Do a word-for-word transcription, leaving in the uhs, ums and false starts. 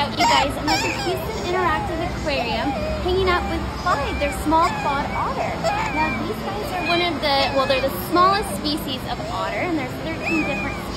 out, you guys. I'm at the Houston Interactive Aquarium hanging out with Clyde, their small clawed otter. Now these guys are one of the, well, they're the smallest species of otter, and there's thirteen different